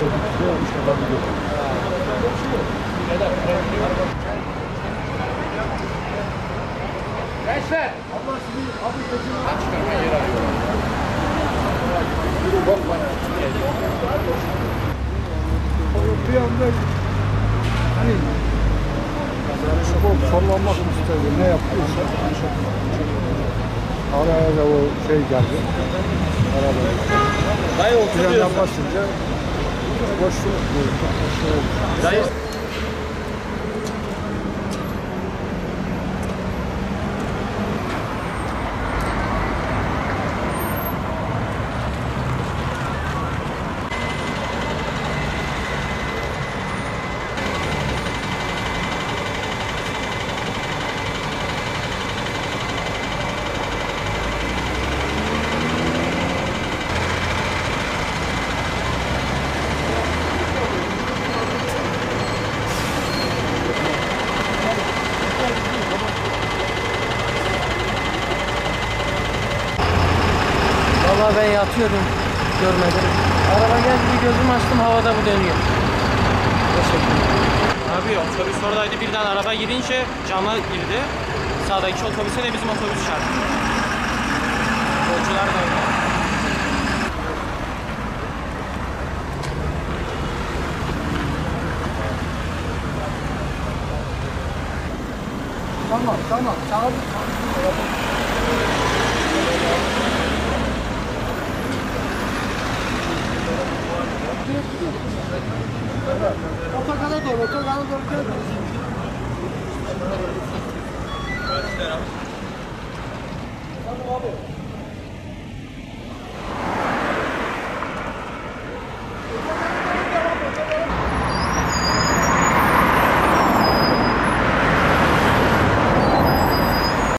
Gençler! Allah sizi abi geçin. Aç çıkarma yeri arıyor. Yok bana. Bir anda hani spor sallanmak istedi. Ne yapıyorsa araya da o şey geldi. Arabaya. Dayı oturuyorsun. Frenden basınca boşluk oldu. Dayı. Vallahi ben yatıyordum, görmedim. Araba geldi, bir gözümü açtım, havada bu dönüyor. Abi otobüs oradaydı, birden araba girince cama girdi. Sağdaki otobüse de bizim otobüs çarptı. Yolcular da öyle. Tamam, tamam. Sağ olun. Otogara doğru gel. Tamam abi.